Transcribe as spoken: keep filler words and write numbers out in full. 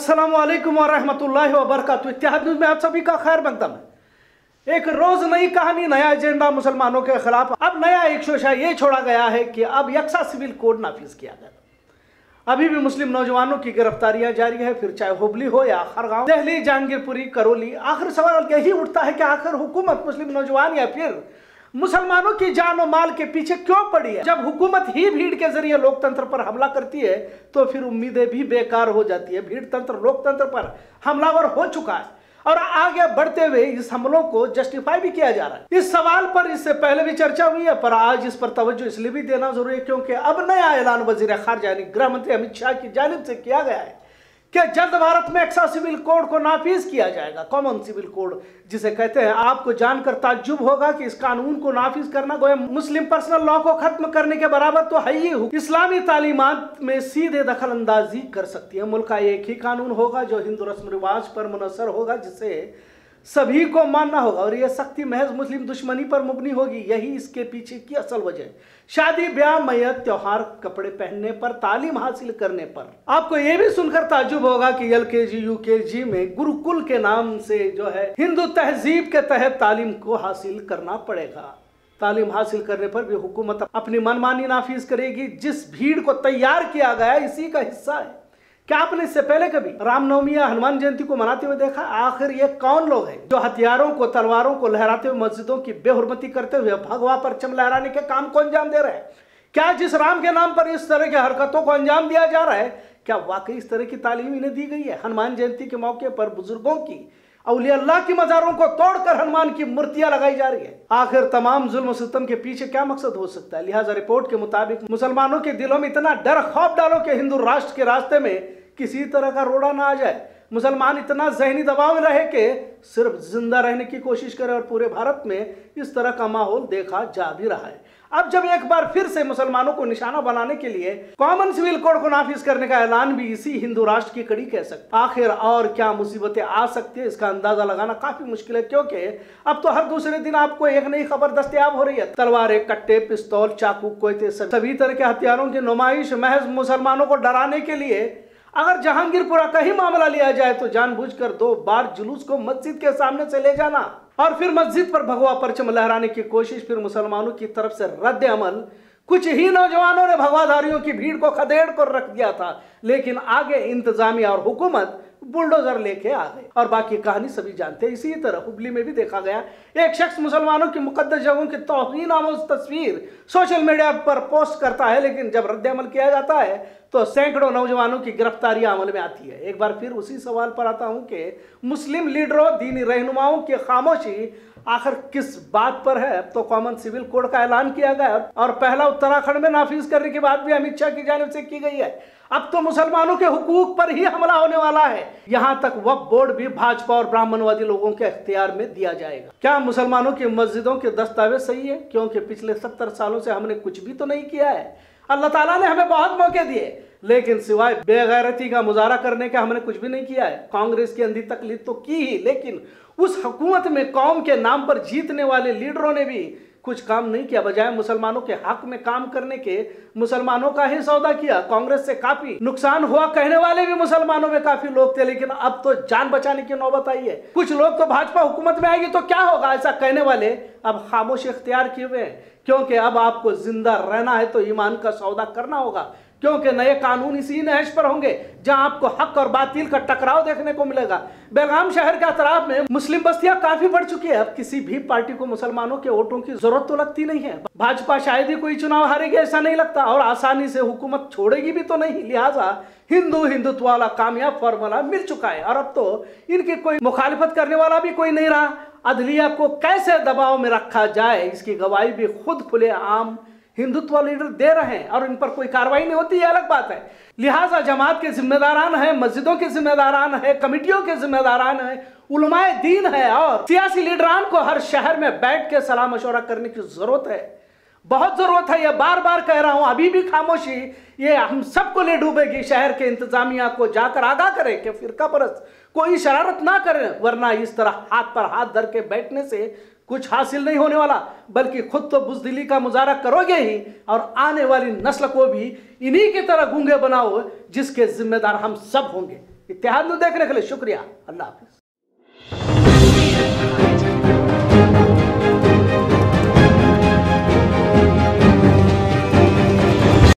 अस्सलाम वालेकुम व रहमतुल्लाहि व बरकातुहू। इत्तेहाद न्यूज़ में आप सभी का खैर मकदम है। एक रोज नई कहानी, नया एजेंडा मुसलमानों के खिलाफ। अब नया एक शोशा ये छोड़ा गया है कि अब यकसा सिविल कोड नाफिज किया गया। अभी भी मुस्लिम नौजवानों की गिरफ्तारियां जारी है, फिर चाहे हुबली हो या खरगांव, दिल्ली, जहांगीरपुरी, करौली। आखिर सवाल यही उठता है कि आखिर हुकूमत मुस्लिम नौजवान या फिर मुसलमानों की जान और माल के पीछे क्यों पड़ी है? जब हुकूमत ही भीड़ के जरिए लोकतंत्र पर हमला करती है तो फिर उम्मीदें भी बेकार हो जाती है। भीड़ तंत्र लोकतंत्र पर हमलावर हो चुका है और आगे बढ़ते हुए इस हमलों को जस्टिफाई भी किया जा रहा है। इस सवाल पर इससे पहले भी चर्चा हुई है, पर आज इस पर तवज्जो इसलिए भी देना जरूरी है क्योंकि अब नया ऐलान वजीर खारजा यानी गृह मंत्री अमित शाह की जानिब से किया गया है कि जल्द भारत में एक्सा सिविल कोड को नाफिज किया जाएगा। कॉमन सिविल कोड जिसे कहते हैं। आपको जानकर ताज्जुब होगा कि इस कानून को नाफिज करना गोया मुस्लिम पर्सनल लॉ को खत्म करने के बराबर तो है ही। इस्लामी तालीमात में सीधे दखल अंदाजी कर सकती है। मुल्क का एक ही कानून होगा जो हिंदू रस्म रिवाज पर मुनसर होगा, जिसे सभी को मानना होगा और यह सख्ती महज मुस्लिम दुश्मनी पर मुबनी होगी। यही इसके पीछे की असल वजह है। शादी, ब्याह, मैयत, त्योहार, कपड़े पहनने पर, तालीम हासिल करने पर। आपको यह भी सुनकर ताज्जुब होगा कि एल के जी, यू के जी में गुरुकुल के नाम से जो है हिंदू तहजीब के तहत तालीम को हासिल करना पड़ेगा। तालीम हासिल करने पर भी हुकूमत अपनी मनमानी नाफिज करेगी। जिस भीड़ को तैयार किया गया इसी का हिस्सा है। क्या आपने इससे पहले कभी रामनवमी या हनुमान जयंती को मनाते हुए देखा? आखिर ये कौन लोग हैं जो हथियारों को, तलवारों को लहराते हुए मस्जिदों की बेहुरमती करते हुए भगवा परचम लहराने के काम को अंजाम दे रहे हैं? क्या जिस राम के नाम पर इस तरह की हरकतों को अंजाम दिया जा रहा है, क्या वाकई इस तरह की तालीम इन्हें दी गई है? हनुमान जयंती के मौके पर बुजुर्गों की, औलिया अल्लाह की मज़ारों को तोड़कर हनुमान की मूर्तियां लगाई जा रही है। आखिर तमाम जुल्म सितम के पीछे क्या मकसद हो सकता है? लिहाजा रिपोर्ट के मुताबिक मुसलमानों के दिलों में इतना डर खौफ डालो कि हिंदू राष्ट्र के रास्ते में किसी तरह का रोड़ा ना आ जाए। मुसलमान इतना जहनी दबाव में रहे कि सिर्फ जिंदा रहने की कोशिश करे और पूरे भारत में इस तरह का माहौल देखा जा भी रहा है। अब जब एक बार फिर से मुसलमानों को निशाना बनाने के लिए कॉमन सिविल कोड को नाफिज करने का ऐलान भी इसी हिंदू राष्ट्र की कड़ी कह सकते। आखिर और क्या मुसीबतें आ सकती है इसका अंदाजा लगाना काफी मुश्किल है, क्योंकि अब तो हर दूसरे दिन आपको एक नई खबर दस्तयाब हो रही है। तलवारें, कट्टे, पिस्तौल, चाकू, कोयते, सभी तरह के हथियारों की नुमाइश महज मुसलमानों को डराने के लिए। अगर जहांगीरपुरा का ही मामला लिया जाए तो जानबूझकर दो बार जुलूस को मस्जिद के सामने से ले जाना और फिर मस्जिद पर भगवा परचम लहराने की कोशिश, फिर मुसलमानों की तरफ से रद्द अमल। कुछ ही नौजवानों ने भगवाधारियों की भीड़ को खदेड़ कर रख दिया था, लेकिन आगे इंतजामिया और हुकूमत बुलडोजर लेके आ गए और बाकी कहानी सभी जानते हैं। इसी तरह हुबली में भी देखा गया, एक शख्स मुसलमानों की मुकद्दस जगहों की तौहीन आमोज तस्वीर सोशल मीडिया पर पोस्ट करता है, लेकिन जब रद्द अमल किया जाता है तो सैकड़ों नौजवानों की गिरफ्तारी अमल में आती है। एक बार फिर उसी सवाल पर आता हूं कि मुस्लिम लीडरों, दीनी रहनुमाओं की खामोशी आखिर किस बात पर है? अब तो कॉमन सिविल कोड का ऐलान किया गया और पहला उत्तराखंड में नाफिज करने की बात भी अमित शाह की जानिब से की गई है। अब तो मुसलमानों के हुकूक पर ही हमला होने वाला है। यहां तक वक्फ बोर्ड भी भाजपा और ब्राह्मणवादी लोगों के इख्तियार में दिया जाएगा। क्या मुसलमानों की मस्जिदों के दस्तावेज सही है? क्योंकि पिछले सत्तर सालों से हमने कुछ भी तो नहीं किया है। अल्लाह ताला ने हमें बहुत मौके दिए, लेकिन सिवाय बेगैरती का मुजाहरा करने का हमने कुछ भी नहीं किया है। कांग्रेस की अंधी तकलीफ तो की ही, लेकिन उस हुकूमत में कौम के नाम पर जीतने वाले लीडरों ने भी कुछ काम नहीं किया। बजाय मुसलमानों के हक में काम करने के मुसलमानों का ही सौदा किया। कांग्रेस से काफी नुकसान हुआ कहने वाले भी मुसलमानों में काफी लोग थे, लेकिन अब तो जान बचाने की नौबत आई है। कुछ लोग तो भाजपा हुकूमत में आएगी तो क्या होगा ऐसा कहने वाले अब खामोश इख्तियार किए हुए हैं, क्योंकि अब आपको जिंदा रहना है तो ईमान का सौदा करना होगा। क्योंकि नए कानून इसी नहज पर होंगे जहां आपको हक और बातिल का टकराव देखने को मिलेगा। बेलगाम शहर के अतराफ में मुस्लिम बस्तियां काफी बढ़ चुकी है। अब किसी भी पार्टी को मुसलमानों के वोटों की जरूरत तो लगती नहीं है। भाजपा शायद ही कोई चुनाव हारेगी ऐसा नहीं लगता, और आसानी से हुकूमत छोड़ेगी भी तो नहीं। लिहाजा हिंदू हिंदुत्व वाला कामयाब फॉर्मूला मिल चुका है और अब तो इनकी कोई मुखालिफत करने वाला भी कोई नहीं रहा। अदलिया को कैसे दबाव में रखा जाए इसकी गवाही भी खुद खुले आम हिंदुत्व लीडर दे रहे हैं और इन पर कोई कार्रवाई नहीं होती, है अलग बात है। लिहाजा जमात के जिम्मेदारान है, मस्जिदों के जिम्मेदारान है, कमिटियों के जिम्मेदारान है, उलमाए दीन है और सियासी लीडरान को हर शहर में बैठ के सलाह मशवरा करने की जरूरत है। बहुत जरूरत है, यह बार बार कह रहा हूं। अभी भी खामोशी ये हम सबको ले डूबेगी। शहर के इंतजामिया को जाकर आगाह करे कि फिरका परस्त कोई शरारत ना करे, वरना इस तरह हाथ पर हाथ धर के बैठने से कुछ हासिल नहीं होने वाला, बल्कि खुद तो बुज़दिली का मुजाहरा करोगे ही और आने वाली नस्ल को भी इन्हीं की तरह गूंगे बनाओ, जिसके जिम्मेदार हम सब होंगे। इत्तेहाद देखने के लिए शुक्रिया। अल्लाह हाफिज।